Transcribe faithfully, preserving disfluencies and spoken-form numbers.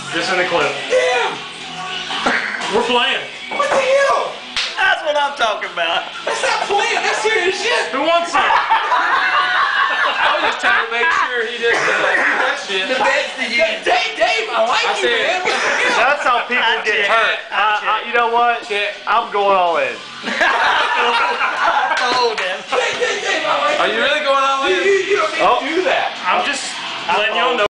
Just in the clip. Damn! We're playing. What the hell? That's what I'm talking about. That's not playing. That's serious shit. Who wants some? I was just trying to make sure he didn't do that shit. The bed's to you. Dave, Dave, I like I you, said- man. What the hell? That's how people I get check. hurt. I I, I, you know what? Check. I'm going all in. I told him. Dave, Dave, Dave, I like Are you really going all you. in? You, you don't need Oh. to do that. I'm just letting y'all know.